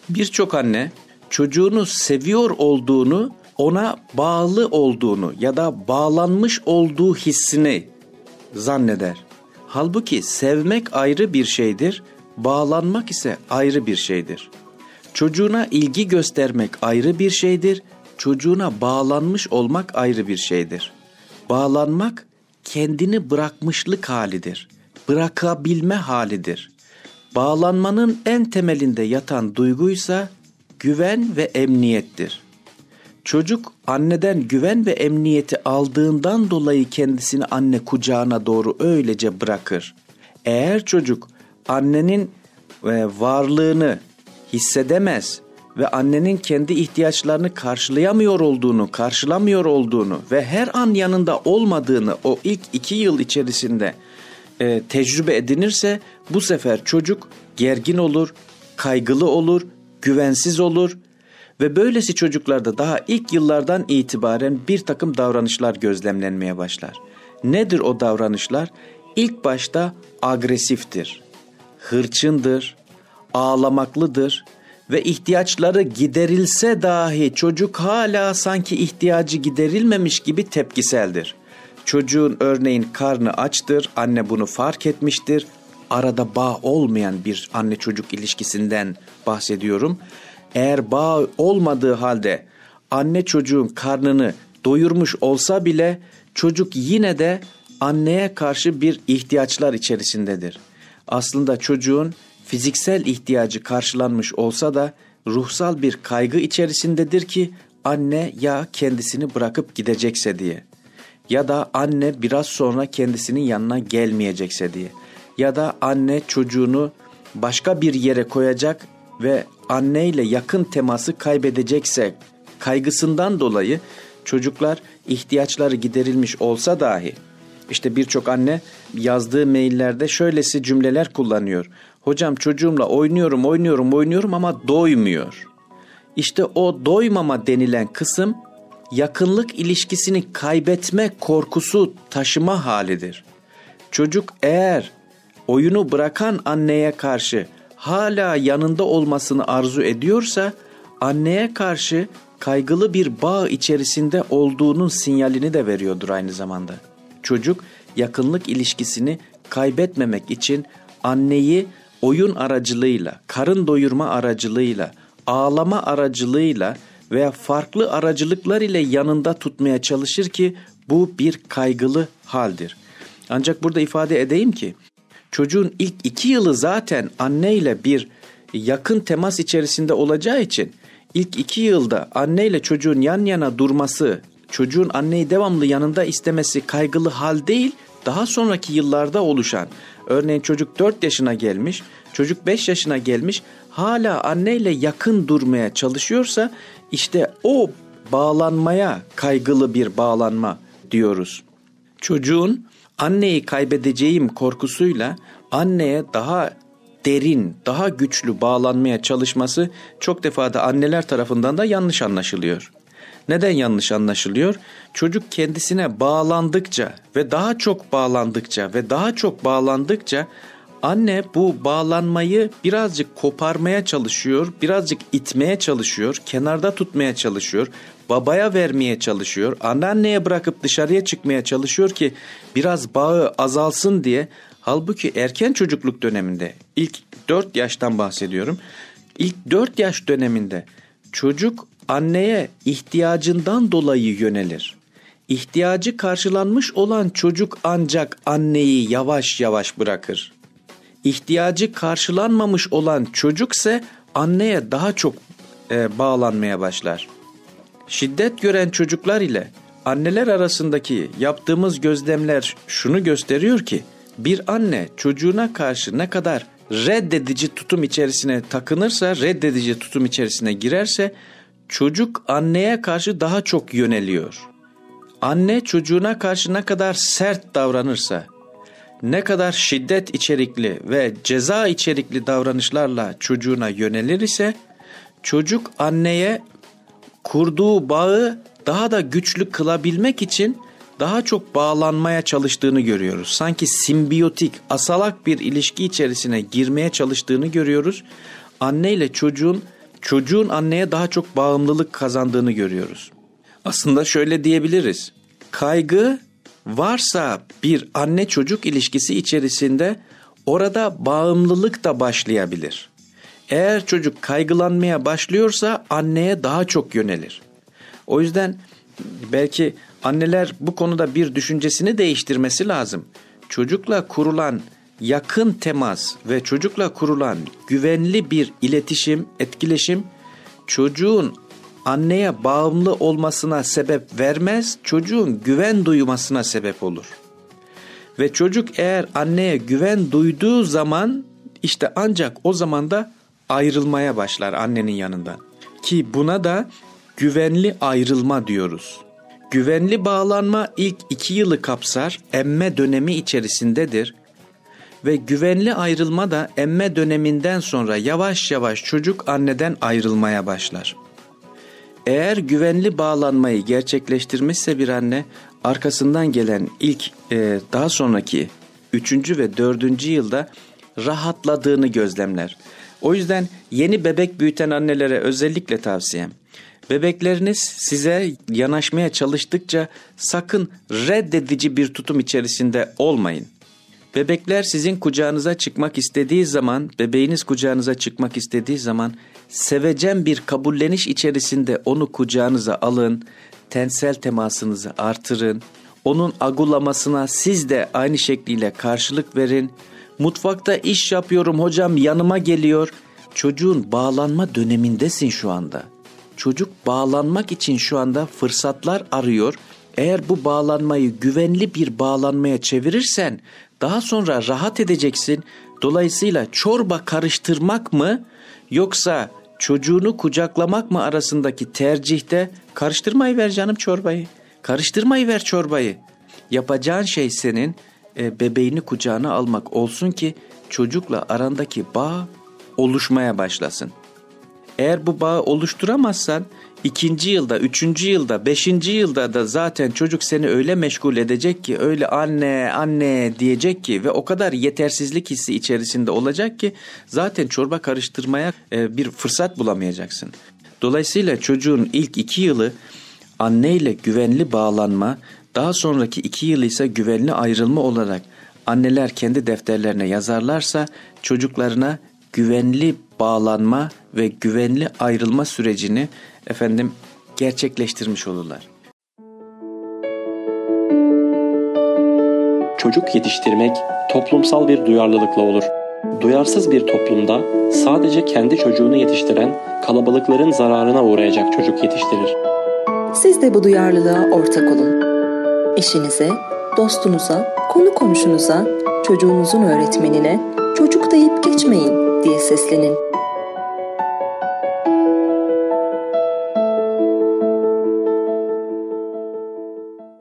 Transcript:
Birçok anne çocuğunu seviyor olduğunu, ona bağlı olduğunu ya da bağlanmış olduğu hissini zanneder. Halbuki sevmek ayrı bir şeydir, bağlanmak ise ayrı bir şeydir. Çocuğuna ilgi göstermek ayrı bir şeydir, çocuğuna bağlanmış olmak ayrı bir şeydir. Bağlanmak kendini bırakmışlık halidir, bırakabilme halidir. Bağlanmanın en temelinde yatan duyguysa güven ve emniyettir. Çocuk anneden güven ve emniyeti aldığından dolayı kendisini anne kucağına doğru öylece bırakır. Eğer çocuk annenin varlığını hissedemez ve annenin kendi ihtiyaçlarını karşılamıyor olduğunu ve her an yanında olmadığını o ilk 2 yıl içerisinde tecrübe edinirse bu sefer çocuk gergin olur, kaygılı olur, güvensiz olur ve böylesi çocuklarda daha ilk yıllardan itibaren bir takım davranışlar gözlemlenmeye başlar. Nedir o davranışlar? İlk başta agresiftir, hırçındır, ağlamaklıdır ve ihtiyaçları giderilse dahi çocuk hala sanki ihtiyacı giderilmemiş gibi tepkiseldir. Çocuğun örneğin karnı açtır, anne bunu fark etmiştir. Arada bağ olmayan bir anne çocuk ilişkisinden bahsediyorum. Eğer bağ olmadığı halde anne çocuğun karnını doyurmuş olsa bile çocuk yine de anneye karşı bir ihtiyaçlar içerisindedir. Aslında çocuğun fiziksel ihtiyacı karşılanmış olsa da ruhsal bir kaygı içerisindedir ki anne ya kendisini bırakıp gidecekse diye, ya da anne biraz sonra kendisinin yanına gelmeyecekse diye, ya da anne çocuğunu başka bir yere koyacak ve anneyle yakın teması kaybedecekse kaygısından dolayı çocuklar ihtiyaçları giderilmiş olsa dahi, işte birçok anne yazdığı maillerde şöylesi cümleler kullanıyor. Hocam çocuğumla oynuyorum ama doymuyor. İşte o doymama denilen kısım yakınlık ilişkisini kaybetme korkusu taşıma halidir. Çocuk eğer oyunu bırakan anneye karşı hala yanında olmasını arzu ediyorsa anneye karşı kaygılı bir bağ içerisinde olduğunun sinyalini de veriyordur aynı zamanda. Çocuk yakınlık ilişkisini kaybetmemek için anneyi oyun aracılığıyla, karın doyurma aracılığıyla, ağlama aracılığıyla veya farklı aracılıklar ile yanında tutmaya çalışır ki bu bir kaygılı haldir. Ancak burada ifade edeyim ki çocuğun ilk 2 yılı zaten anneyle bir yakın temas içerisinde olacağı için ilk 2 yılda anneyle çocuğun yan yana durması, çocuğun anneyi devamlı yanında istemesi kaygılı hal değil, daha sonraki yıllarda oluşan, örneğin çocuk 4 yaşına gelmiş, çocuk 5 yaşına gelmiş, hala anneyle yakın durmaya çalışıyorsa işte o bağlanmaya kaygılı bir bağlanma diyoruz. Çocuğun anneyi kaybedeceğim korkusuyla anneye daha derin, daha güçlü bağlanmaya çalışması çok defada anneler tarafından da yanlış anlaşılıyor. Neden yanlış anlaşılıyor? Çocuk kendisine bağlandıkça ve daha çok bağlandıkça anne bu bağlanmayı birazcık koparmaya çalışıyor, birazcık itmeye çalışıyor, kenarda tutmaya çalışıyor, babaya vermeye çalışıyor, anneanneye bırakıp dışarıya çıkmaya çalışıyor ki biraz bağı azalsın diye. Halbuki erken çocukluk döneminde, ilk 4 yaştan bahsediyorum, ilk 4 yaş döneminde çocuk anneye ihtiyacından dolayı yönelir. İhtiyacı karşılanmış olan çocuk ancak anneyi yavaş yavaş bırakır. İhtiyacı karşılanmamış olan çocukse anneye daha çok bağlanmaya başlar. Şiddet gören çocuklar ile anneler arasındaki yaptığımız gözlemler şunu gösteriyor ki, bir anne çocuğuna karşı ne kadar reddedici tutum içerisine takınırsa, reddedici tutum içerisine girerse, çocuk anneye karşı daha çok yöneliyor. Anne çocuğuna karşı ne kadar sert davranırsa, ne kadar şiddet içerikli ve ceza içerikli davranışlarla çocuğuna yönelir ise, çocuk anneye kurduğu bağı daha da güçlü kılabilmek için daha çok bağlanmaya çalıştığını görüyoruz. Sanki simbiyotik, asalak bir ilişki içerisine girmeye çalıştığını görüyoruz. Anne ile çocuğun çocuğun anneye daha çok bağımlılık kazandığını görüyoruz. Aslında şöyle diyebiliriz. Kaygı varsa bir anne çocuk ilişkisi içerisinde orada bağımlılık da başlayabilir. Eğer çocuk kaygılanmaya başlıyorsa anneye daha çok yönelir. O yüzden belki anneler bu konuda bir düşüncesini değiştirmesi lazım. Çocukla kurulan yakın temas ve çocukla kurulan güvenli bir iletişim, etkileşim çocuğun anneye bağımlı olmasına sebep vermez, çocuğun güven duymasına sebep olur. Ve çocuk eğer anneye güven duyduğu zaman işte ancak o zaman da ayrılmaya başlar annenin yanından. Ki buna da güvenli ayrılma diyoruz. Güvenli bağlanma ilk 2 yılı kapsar, emme dönemi içerisindedir. Ve güvenli ayrılma da emme döneminden sonra yavaş yavaş çocuk anneden ayrılmaya başlar. Eğer güvenli bağlanmayı gerçekleştirmişse bir anne, arkasından gelen ilk daha sonraki 3. ve 4. yılda rahatladığını gözlemler. O yüzden yeni bebek büyüten annelere özellikle tavsiyem. Bebekleriniz size yanaşmaya çalıştıkça sakın reddedici bir tutum içerisinde olmayın. Bebekler sizin kucağınıza çıkmak istediği zaman, bebeğiniz kucağınıza çıkmak istediği zaman sevecen bir kabulleniş içerisinde onu kucağınıza alın, tensel temasınızı artırın, onun agulamasına siz de aynı şekliyle karşılık verin. Mutfakta iş yapıyorum hocam yanıma geliyor. Çocuğun bağlanma dönemindesin şu anda. Çocuk bağlanmak için şu anda fırsatlar arıyor. Eğer bu bağlanmayı güvenli bir bağlanmaya çevirirsen daha sonra rahat edeceksin. Dolayısıyla çorba karıştırmak mı yoksa çocuğunu kucaklamak mı arasındaki tercihte karıştırmayı ver canım çorbayı. Karıştırmayı ver çorbayı. Yapacağın şey senin bebeğini kucağına almak olsun ki çocukla arandaki bağ oluşmaya başlasın. Eğer bu bağı oluşturamazsan 2. yılda, 3. yılda, 5. yılda da zaten çocuk seni öyle meşgul edecek ki, öyle anne anne diyecek ki ve o kadar yetersizlik hissi içerisinde olacak ki zaten çorba karıştırmaya bir fırsat bulamayacaksın. Dolayısıyla çocuğun ilk 2 yılı anneyle güvenli bağlanma, daha sonraki 2 yıl ise güvenli ayrılma olarak anneler kendi defterlerine yazarlarsa çocuklarına güvenli bağlanma ve güvenli ayrılma sürecini gerçekleştirmiş olurlar. Çocuk yetiştirmek toplumsal bir duyarlılıkla olur. Duyarsız bir toplumda sadece kendi çocuğunu yetiştiren kalabalıkların zararına uğrayacak çocuk yetiştirir. Siz de bu duyarlılığa ortak olun. Eşinize, dostunuza, konu komşunuza, çocuğunuzun öğretmenine çocuk deyip geçmeyin diye seslenin.